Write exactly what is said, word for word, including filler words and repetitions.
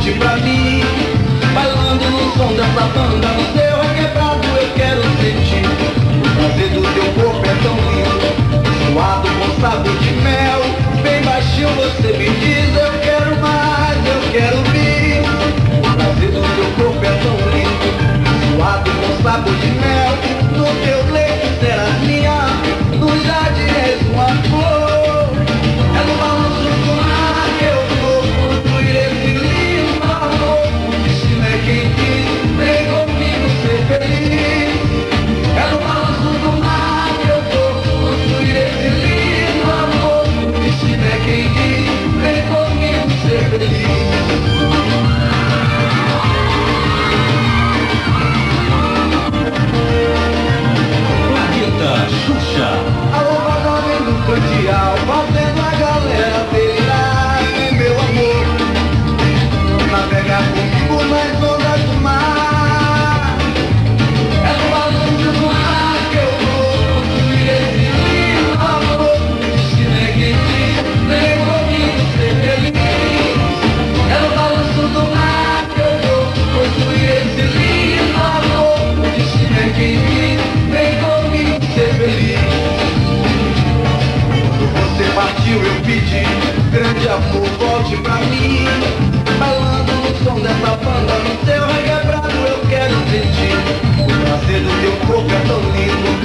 volte pra mim. Bailando no som dessa banda, no seu requebrado eu quero sentir. O prazer do teu corpo é tão lindo, suado com sabor de mel. Bem baixinho você me diz, eu quero mais, eu quero vir. O prazer do teu corpo é tão lindo, suado com sabor de mel. No teu leito serás minha, no jardim és uma flor. É no balanço do mar que eu vou construir esse lindo amor. O destino é quem diz, vem comigo ser feliz. É no balanço do mar que eu vou construir esse lindo amor. O destino é quem diz, vem comigo ser feliz. Xuxa. Alô, vagabundo do candial, fazendo a galera delirar, meu amor. Navegar comigo nas ondas do mar. É no balanço do mar que eu vou construir esse lindo amor. O destino é quem diz, vem comigo ser feliz. É no balanço do mar que eu vou construir esse lindo amor. O destino é quem diz, vem comigo ser feliz. Você partiu, eu pedi, grande amor, volte pra mim. Bailando no som dessa banda, no seu requebrado eu quero sentir. O prazer do teu corpo é tão lindo,